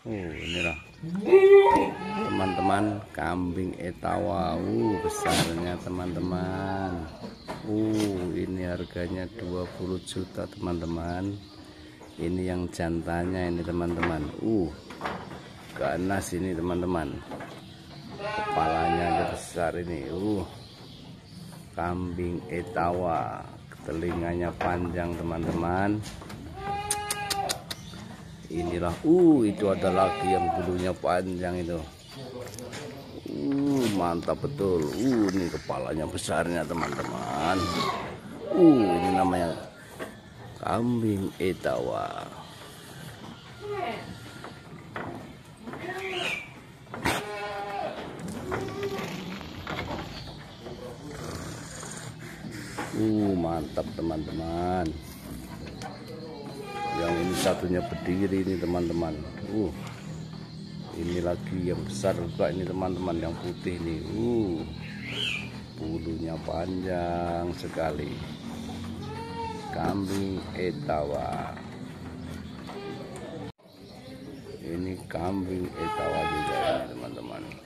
Inilah teman-teman kambing Etawa. Besarnya teman-teman. Ini harganya 20 juta teman-teman. Ini yang jantannya ini teman-teman. Ganas ini teman-teman. Kepalanya aja besar ini. Kambing Etawa. Telinganya panjang teman-teman. Inilah itu ada lagi yang bulunya panjang itu. Mantap betul. Ini kepalanya besarnya teman-teman. Ini namanya kambing Etawa. Mantap teman-teman. Yang ini satunya berdiri ini teman-teman. Ini lagi yang besar juga ini teman-teman, yang putih nih. Bulunya panjang sekali. Kambing Etawa. Ini kambing Etawa juga ini teman-teman.